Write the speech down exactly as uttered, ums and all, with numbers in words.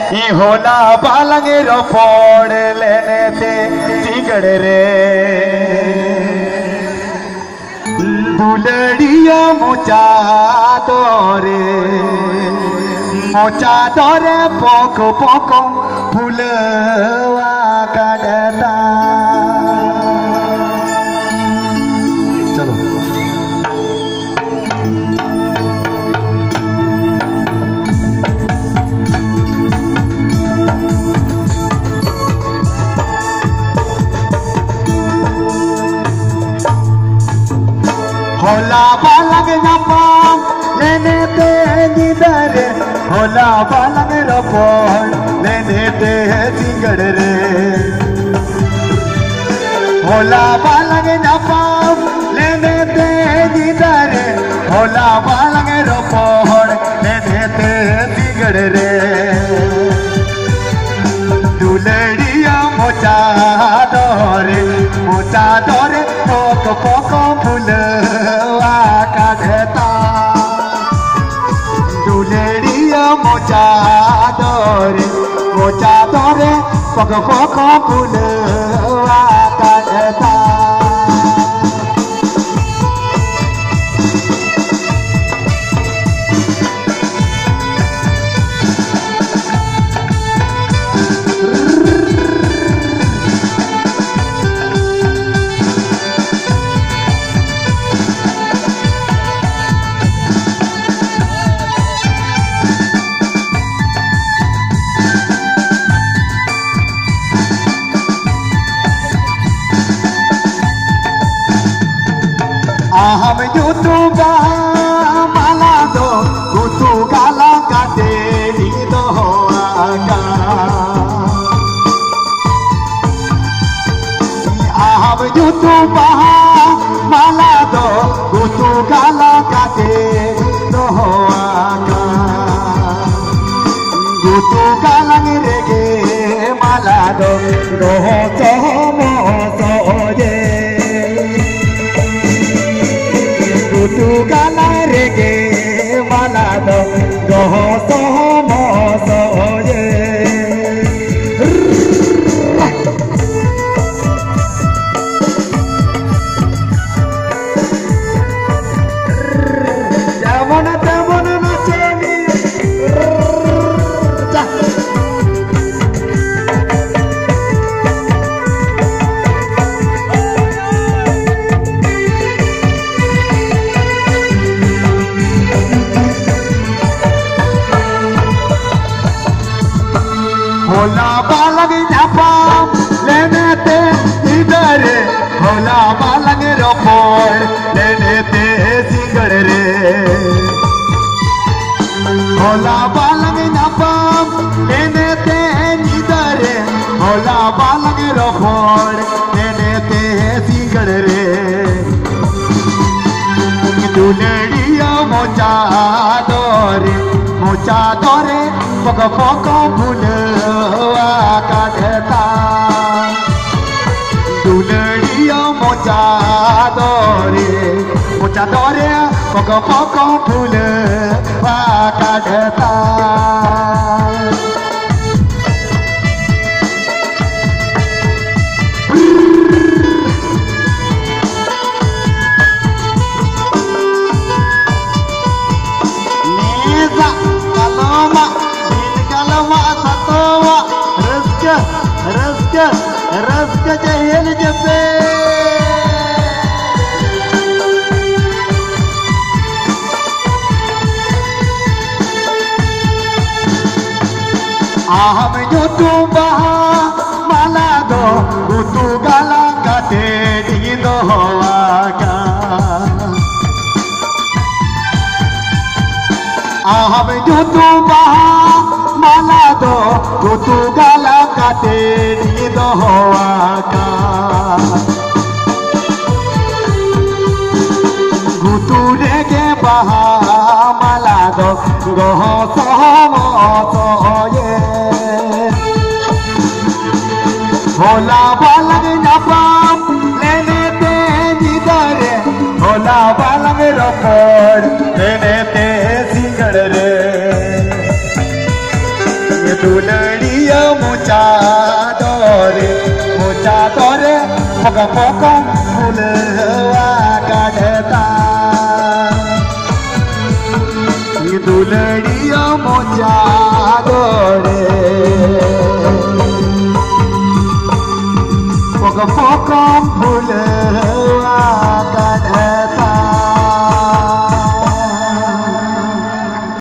होला बालंगे रो फोड़ लेने ते सिगड़ रे दुलड़िया मोचा दौरे मोचा दौरे पोको पोको फुलवा काटता। चलो होला बालंग नपाम लेने ते निदर होला बालंग रपोड़ लेने ते सिंगड़ रे होला बालंग नपाम लेने ते निदर होला बालंग रपोड़ लेने ते सिंगड़ रे दुलड़िया मोचा दौरे मोचा दौरे पोको पोको फुलवा काटता। दुलड़िया मोचा दौरे मोचा दौरे पोको पोको फुलवा काटता। हम यूट्यूबा माला दो गुतु गाला काटे दो आगा हम यूट्यूबा माला दो गुतु गाला काटे दो आगा गुतु गाला रेगे माला दो दो तो मोजे तू गाला रेगे माला दो दो सो मोसो ये जामना जामना नाचेनी होला बालंग नपाम लेने ते इधर होला बालंग रपोड़ लेने ते सिगड़ रे होला बालंग नपाम लेने ते इधर होला बालंग रपोड़ लेने ते सिगड़ रे दुलड़िया मोचा दौरे मोचा दौरे पोको पोको फुलवा काटता। दुलड़िया मोचा दौरे मोचा दौरे पोको पोको फुलवा काटता। रस्क रस्क जहल जबे आहम जो तू बहा माला दो तू गाला काटे दी दो आगा आहम जो तू बहा माला दो तू गाला काटे दी दो आगा गुतु रेगे बहा माला दो गह सहमत ये होला बालंग नपाम लेने ते जिधर होला बालंग रपोड़ लेने ते सिगड़ रे दुलड़िया मुचा दौरे मुचा दौरे पग पग फुलवा काढ़ता दुलड़िया मुचा दौरे पग पग फुलवा